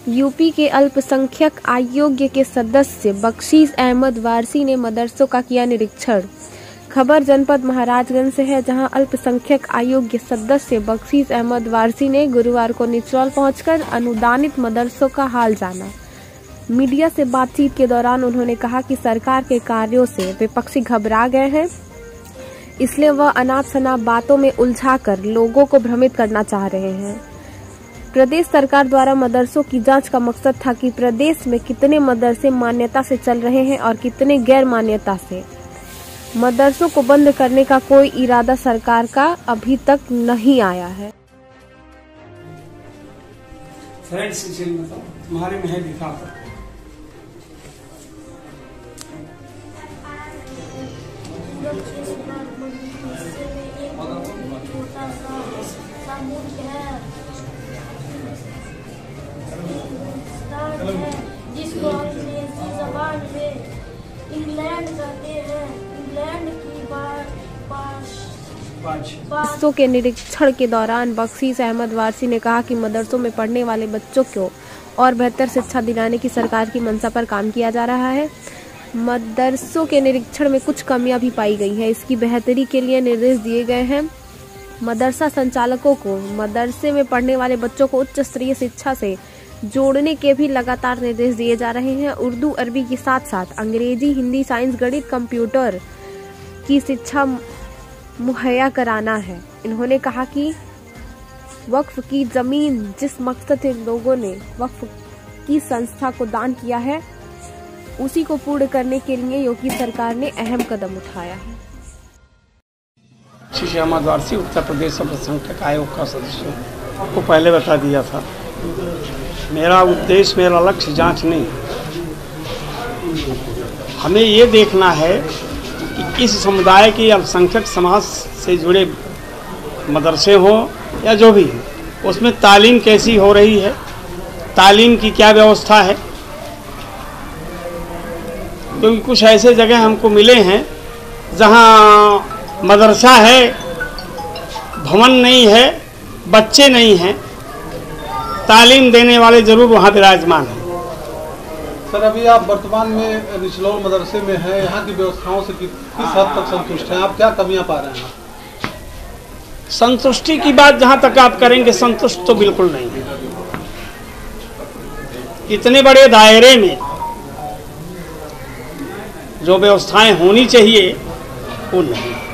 UP के अल्पसंख्यक आयोग के सदस्य बख्शीश अहमद वारसी ने मदरसों का किया निरीक्षण। खबर जनपद महाराजगंज से है, जहां अल्पसंख्यक आयोग के सदस्य बख्शीश अहमद वारसी ने गुरुवार को निचौल पहुंचकर अनुदानित मदरसों का हाल जाना। मीडिया से बातचीत के दौरान उन्होंने कहा कि सरकार के कार्यों से विपक्षी घबरा गए हैं, इसलिए वह अनाप शनाप बातों में उलझाकर लोगों को भ्रमित करना चाह रहे हैं। प्रदेश सरकार द्वारा मदरसों की जांच का मकसद था कि प्रदेश में कितने मदरसे मान्यता से चल रहे हैं और कितने गैर मान्यता से। मदरसों को बंद करने का कोई इरादा सरकार का अभी तक नहीं आया है। तुम्हारे में है लिखा था। जिसको अंग्रेजी जबान में इंग्लैंड कहते हैं, इंग्लैंड की मदरसों के निरीक्षण के दौरान बख्शीश अहमद वारसी ने कहा कि मदरसों में पढ़ने वाले बच्चों को और बेहतर शिक्षा दिलाने की सरकार की मंशा पर काम किया जा रहा है। मदरसों के निरीक्षण में कुछ कमियां भी पाई गई हैं, इसकी बेहतरी के लिए निर्देश दिए गए हैं। मदरसा संचालकों को मदरसे में पढ़ने वाले बच्चों को उच्च स्तरीय शिक्षा से जोड़ने के भी लगातार निर्देश दिए जा रहे हैं। उर्दू अरबी के साथ साथ अंग्रेजी, हिंदी, साइंस, गणित, कंप्यूटर की शिक्षा मुहैया कराना है। इन्होंने कहा कि वक्फ की जमीन जिस मकसद से लोगों ने वक्फ की संस्था को दान किया है, उसी को पूर्ण करने के लिए योगी सरकार ने अहम कदम उठाया है। बख्शीश अहमद वारसी उत्तर प्रदेश अल्पसंख्यक आयोग का सदस्य आपको पहले बता दिया था। मेरा उद्देश्य, मेरा लक्ष्य जांच नहीं, हमें ये देखना है कि इस समुदाय के अल्पसंख्यक समाज से जुड़े मदरसे हों या जो भी हो, उसमें तालीम कैसी हो रही है, तालीम की क्या व्यवस्था है। क्योंकि कुछ ऐसे जगह हमको मिले हैं जहाँ मदरसा है, भवन नहीं है, बच्चे नहीं हैं, तालीम देने वाले जरूर वहाँ विराजमान हैं। सर, अभी आप वर्तमान में निचलौल मदरसे में हैं, यहाँ की व्यवस्थाओं से किस हद तक संतुष्ट हैं? आप क्या कमियाँ पा रहे हैं? संतुष्टि की बात जहाँ तक आप करेंगे, संतुष्ट तो बिल्कुल नहीं है। इतने बड़े दायरे में जो व्यवस्थाएं होनी चाहिए वो नहीं।